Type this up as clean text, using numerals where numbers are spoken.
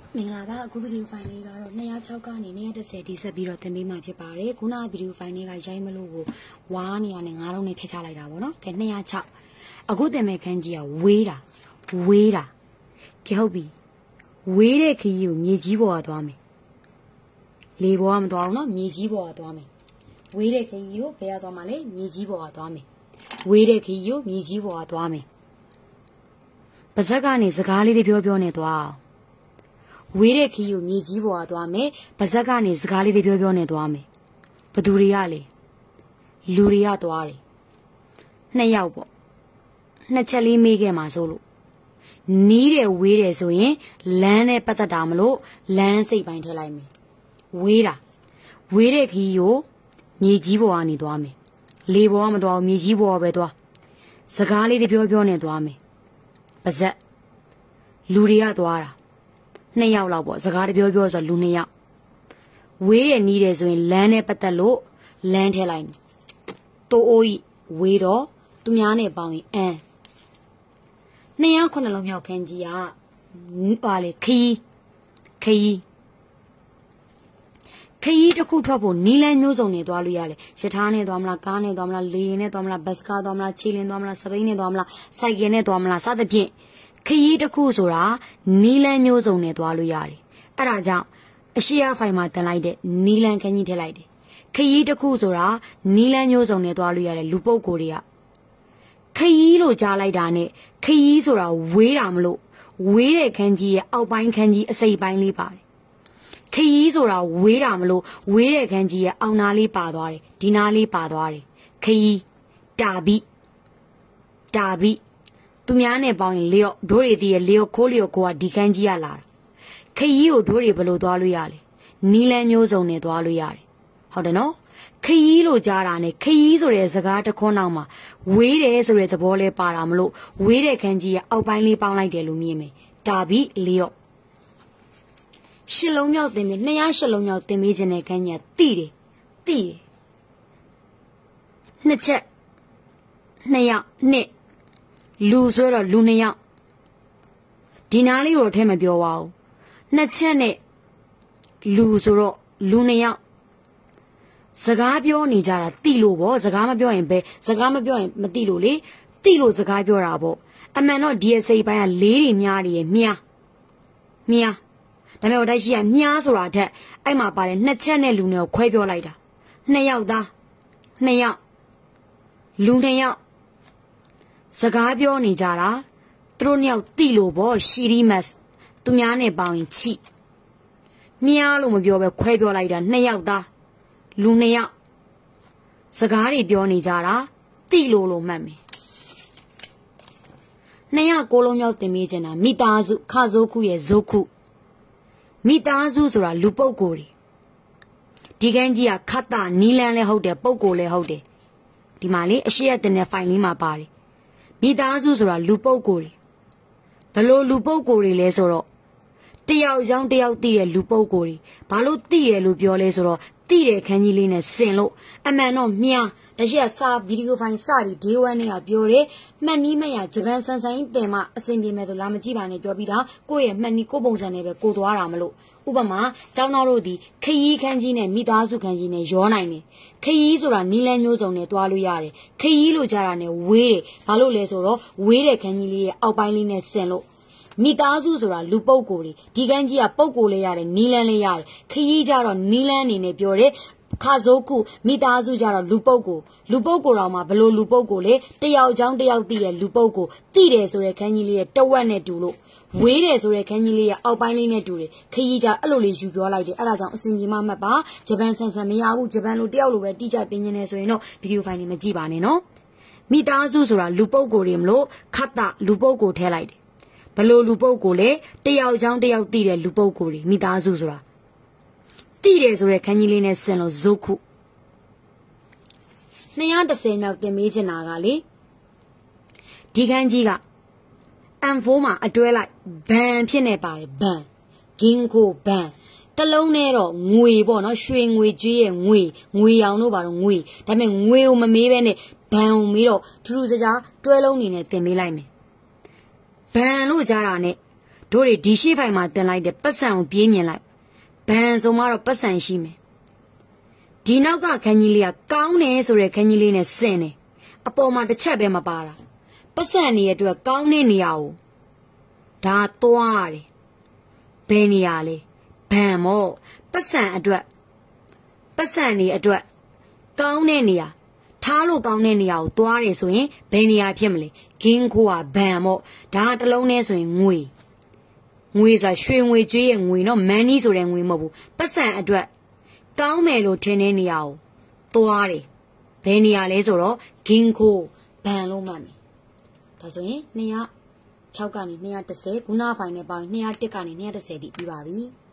မင်္ဂလာပါအခုဗီဒီယိုဖိုင်လေးကတော့206ကနေ210တိဆက်ပြီးတော့သင်ပေးမှာဖြစ်ပါတယ်ခုနကဗီဒီယိုဖိုင်လေးကရိုက်မလို့ကိုဝါးနေရနဲ့9တော့နဲ့ဖျက်ချလိုက်တာပေါ့နော်ကဲ206အခုသင်မဲ့ခန်းကြီးကဝေးတာကဲဟုတ်ပြီဝေးတဲ့ခရီးကိုမြေကြီးပေါ်ကသွားမယ်လေပေါ်ကမသွားဘူးနော်မြေကြီးပေါ်ကသွားမယ်ဝေးတဲ့ခရီးကိုဘယ်ကသွားမှာလဲမြေကြီးပေါ်ကသွားမယ်ဝေးတဲ့ခရီးကိုမြေကြီးပေါ်ကသွားမယ်ပါဇက်ကနေစကားလေးတွေပြောနေသွားဝေးတဲ့ခီးကိုမြေကြီးပေါ်ကသွားမယ်ပါဇက်ကနေစကားလေးတွေပြောနေသွားမယ်ဘသူတွေကလေလူတွေကသွားတယ်2ယောက်ပေါ့2ချက်လေးမေးခဲ့မှာဆိုလို့နီးတယ်ဝေးတယ်ဆိုရင်လမ်းနဲ့ပတ်သက်တာမလို့လမ်းစိတ်ပိုင်းထည့်လိုက်မယ်ဝေးတဲ့ခီးကိုမြေကြီးပေါ်ကနေသွားမယ်လေပေါ်ကမသွားဘူးမြေကြီးပေါ်ကပဲသွားစကားလေးတွေပြောနေသွားမယ်ပါဇက်လူတွေကသွားတာ2ယောက်လောက်ပေါ့စကားတပြောဆိုလူ2ယောက်ဝေးတယ်နီးတယ်ဆိုရင်လမ်းနဲ့ပတ်သက်လို့လမ်းထဲလိုက်မယ်တိုးအိုးကြီးဝေးတော့သူများနဲ့ပေါင်းရင်209လုံးမြောက်ခန်းကြီးကပါလေခီးတစ်ခုထွက်ဖို့နီးလန်းမျိုးစုံနဲ့သွားလို့ရတယ်ရထားနဲ့သွားမလားကားနဲ့သွားမလားလေယာဉ်နဲ့သွားမလားဘတ်စကားသွားမလားခြေလင်းသွားမလားစပိန်နဲ့သွားမလားစိုက်ကယ်နဲ့သွားမလားစသဖြင့်ခရီးတစ်ခုဆိုတာနီလန်းမျိုးစုံနဲ့သွားလို့ရတယ်အဲ့ဒါကြောင့်အရှိရဖိုင်မှာတင်လိုက်တဲ့နီလန်းခန်းကြီးထည့်လိုက်တယ်ခရီးတစ်ခုဆိုတာနီလန်းမျိုးစုံနဲ့သွားလို့ရတယ်လူပုဂ္ဂိုလ်တွေကခရီးလို့ကြားလိုက်တာနဲ့ခရီးဆိုတာဝေးတာမလို့ဝေးတဲ့ခန်းကြီးရဲ့အောက်ပိုင်းခန်းကြီးအစိပ်ပိုင်းလေးပါတယ်ခရီးဆိုတာဝေးတာမလို့ဝေးတဲ့ခန်းကြီးရဲ့အောက်နားလေးပါသွားတယ်ဒီနားလေးပါသွားတယ်ခရီးတာဘိသူများနဲ့ပေါင်းရင်လျော့ဒိုးတွေတည်ရလျော့ခိုးလျော့ကိုကဒီခန်းကြီးရလာတာခရီးကိုဒိုးတွေဘယ်လိုသွားလို့ရလဲနီလန်းမျိုးစုံနဲ့သွားလို့ရတယ်ဟုတ်တယ်နော်ခရီးလို့ကြားတာနဲ့ခရီးဆိုတဲ့စကားတစ်ခွန်းနောက်မှာဝေးတယ်ဆိုတဲ့သဘောလဲပါတာမလို့ဝေးတဲ့ခန်းကြီးကအောက်ပိုင်းလေးပေါင်းလိုက်တယ်လို့မြင်မယ်တာဘိလျော့8လုံးမြောက်တင်ပြီး208လုံးမြောက်တင်ပေးခြင်းတဲ့ခန်းကြီးတိတယ်2ချက်2ယောက်2လူဆိုတော့လူ2ယောက်ဒီနားလေးကိုထဲမပြောပါဘူး2ချက်နဲ့လူဆိုတော့လူ2ယောက်စကားပြောနေကြတာတိလို့ပေါ့စကားမပြောရင်မတိလို့လေတိလို့စကားပြောတာပေါ့အမှန်တော့ DSA ဘိုင်းကလေးတွေများတယ်မြားဒါပေမဲ့တိုက်ရှိကမြားဆိုတာထက်အဲ့မှာပါတယ်2ချက်နဲ့လူနဲ့ခွဲပြောလိုက်တာ2ယောက်သား2ယောက်လူ2ယောက်စကားပြောနေကြတာသူတို့နှစ်ယောက်တိလို့ပေါ့ရှီရီမတ်သူများနဲ့ပေါင်းရင်ချိမြားလို့မပြောပဲခွဲပြောလိုက်တာ2ယောက်သားလူ2ယောက်စကားတွေပြောနေကြတာတိလို့မှတ်မယ်209လုံးမြောက်တင်ပေးချင်တာမိသားစုခဇိုးခုရဲ့ဇိုးခုမိသားစုဆိုတာလူပုဂ္ဂိုလ်တွေဒီကန်းကြီးကခတ်တာနီလန်းလဲဟုတ်တယ်ပုဂ္ဂိုလ်လဲဟုတ်တယ်ဒီမှာလေအရှိရတင်တဲ့ဖိုင်လေးမှာပါတယ်မိသားစုဆိုတာလူပုဂ္ဂိုလ်တွေဘလို့လူပုဂ္ဂိုလ်တွေလဲဆိုတော့တယောက်တယောက်တည်တဲ့လူပုဂ္ဂိုလ်တွေဘာလို့တည်တယ်လို့ပြောလဲဆိုတော့တည်တဲ့ခန်းကြီးလေးနဲ့ဆင်လို့အမှန်တော့မြားတရှိကစာဗီဒီယိုဖိုင်စပြီး day 1နဲ့ကပြောတယ်မှတ်နီးမရဂျပန်ဆန်ဆိုင်တင်မှအဆင်ပြေမယ်ဆိုလာမကြည့်ပါနဲ့ပြောပြီးသားကိုယ့်ရဲ့မှတ်နီးကိုပုံစံနဲ့ပဲကိုသွားတာမလို့ဥပမာကျောင်းသားတို့ဒီခရီးခန်းကြီးနဲ့မိသားစုခန်းကြီးနဲ့ရောနိုင်တယ်ခရီးဆိုတာနီလန်းမျိုးစုံနဲ့သွားလို့ရတယ်ခရီးလို့ကြားတာနဲ့ဝေးတယ်ဘာလို့လဲဆိုတော့ဝေးတဲ့ခန်းကြီးလေးရဲ့အောက်ပိုင်းလေးနဲ့ဆင်လို့မိသားစုဆိုတာလူပုဂ္ဂိုလ်တွေဒီကန်းကြီးကပုဂ္ဂိုလ်လေးရတယ်နီလန်းလေးရတယ်ခရီးကြတော့နီလန်းအနေနဲ့ပြောတယ်ခါဇိုးခုမိသားစုကြတော့လူပုဂ္ဂိုလ်တော်မှာဘလို့လူပုဂ္ဂိုလ်လေတယောက်တယောက်တည်တဲ့လူပုဂ္ဂိုလ်တည်တယ်ဆိုတဲ့ခန်းကြီးလေးရဲ့တဝက်နဲ့တူလို့ဝေးတယ်ဆိုတဲ့ခန်းကြီးလေးရဲ့အောက်ပိုင်းလေးနဲ့တူတယ်ခရီးကြအဲ့လိုလေးယူပြောလိုက်တယ်အဲ့ဒါကြောင့်အစင်ကြီးမှတ်ပါဂျပန်ဆန်မရဘူးဂျပန်လိုတယောက်လိုပဲတိကျတင်နေတယ်ဆိုရင်တော့ဗီဒီယိုဖိုင်တွေမကြည့်ပါနဲ့နော်မိသားစုဆိုတာလူပုဂ္ဂိုလ်တွေမလို့ခတ်တာလူပုဂ္ဂိုလ်ထဲလိုက်တယ်ဘလို့လူပုဂ္ဂိုလ်လေတယောက်တယောက်တည်တဲ့လူပုဂ္ဂိုလ်တွေမိသားစုဆိုတာတည်တယ်ဆိုတဲ့ခန်းကြီးလေးနဲ့ဆင်လို့ဇုခု210မြောက်တင်ပေးချင်တာကလေဒီခန်းကြီးက M4 မှာအတွဲလိုက်ဘန်ဖြစ်နေပါတယ်ဘန်ဂင်းကိုဘန်တလုံးနဲ့တော့ငွေပေါ့နော်ရွှေငွေကြေးရဲ့ငွေရောင်တို့ပါတော့ငွေဒါပေမဲ့ငွေကိုမမေးပဲနဲ့ဘန်ကိုမေးတော့ထူးထူးခြားခြားတွဲလုံးနေနဲ့တင်ပေးလိုက်မယ်ဘန်လို့ကြားတာနဲ့တို့တွေဒီရှိဖိုင်မှာတင်လိုက်တဲ့ပတ်စံကိုပြေးမြင်လိုက်ဘန်ဆိုမှတော့ပတ်စံရှိမယ်ဒီနောက်ကခန်းကြီးလေးကကောင်းတယ်ဆိုတဲ့ခန်းကြီးလေးနဲ့ဆင်တယ်အပေါ်မှာတစ်ချက်ပဲမပါတာပတ်စံနေရအတွက်ကောင်းတဲ့နေရာကိုဒါသွားရတယ်ဘယ်နေရာလဲဘန်မော့ပတ်စံအတွက်ပတ်စံနေအတွက်ကောင်းတဲ့နေရာထားလို့ကောင်းတဲ့နေရာကိုသွားတယ်ဆိုရင်ဘယ်နေရာဖြစ်မလဲဂင်းခိုးကဘန်မော့ဒါတလုံးနဲ့ဆိုရင်ငွေဆိုတာရွှေငွေကျွေးရဲ့ငွေနော်မန်နီဆိုတဲ့ငွေမဟုတ်ဘူးပတ်စံအတွက်ကောင်းမယ်လို့ထင်တဲ့နေရာကိုသွားတယ်ဘယ်နေရာလဲဆိုတော့ဂင်းခိုးဘန်လို့မှတ်မယ်ဒါဆိုရင်206ကနေ210ခုနဖိုင်နဲ့ပေါင်း201ကနေ210တိပြီးပါပြီ